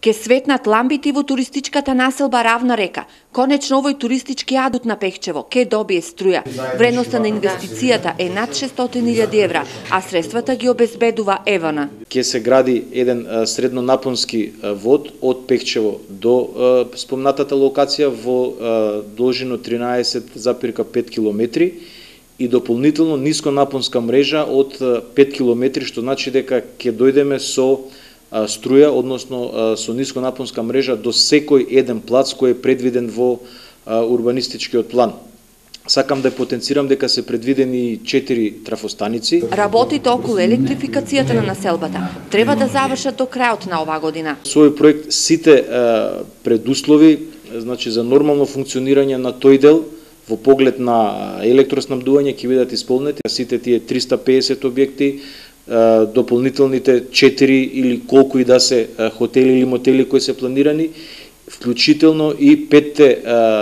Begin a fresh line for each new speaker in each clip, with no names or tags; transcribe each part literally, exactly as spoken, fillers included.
Ке светнат ламбите во туристичката населба Равна река. Конечно овој туристички адут на Пехчево ке добие струја. Вредноста на инвестицијата е над шестстотини илјади евра, а средствата ги обезбедува ЕВН.
Ке се гради еден среднонапонски вод од Пехчево до спомнатата локација во должина тринаесет запирка пет километри и дополнително нисконапонска мрежа од пет километри, што значи дека ќе дојдеме со струја, односно со нисконапонска мрежа до секој еден плац кој е предвиден во урбанистичкиот план. Сакам да потенцирам дека се предвидени четири трафостаници.
Работите околу електрификацијата на населбата треба да завршат до крајот на оваа година.
Со овој проект сите предуслови, значи за нормално функционирање на тој дел во поглед на електроснабдување ќе бидат исполнети. Сите тие триста пеесет објекти, дополнителните четири или колку и да се хотели или мотели кои се планирани, вклучително и петте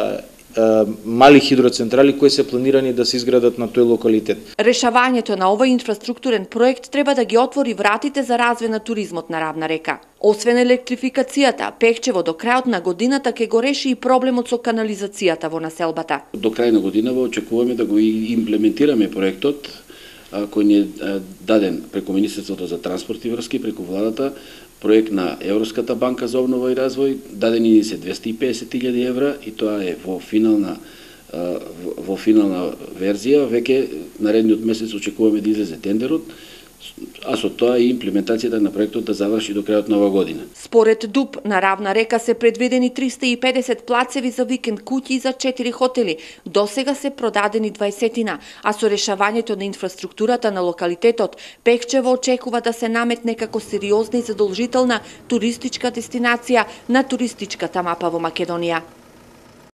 мали хидроцентрали кои се планирани да се изградат на тој локалитет.
Решавањето на овој инфраструктурен проект треба да ги отвори вратите за развој на туризмот на Равна река. Освен електрификацијата, Пехчево до крајот на годината ќе го реши и проблемот со канализацијата во населбата.
До крај на годинава очекуваме да го имплементираме проектот кој ни е даден преку Министерството за транспорт и врски, преку владата, проект на Европската банка за обнова и развој, дадени ни се двесте и песет илјади евра и тоа е во финална во финална верзија. Веќе наредниот месец очекуваме да излезе тендерот, а со тоа и имплементацијата на проектот да заврши до крајот на оваа година.
Според ДУП на Равна река се предвидени триста и педесет плацеви за викенд куќи за четири хотели. До сега се продадени дваесетина, а со решавањето на инфраструктурата на локалитетот, Пехчево очекува да се наметне како сериозна и задолжителна туристичка дестинација на туристичката мапа во Македонија.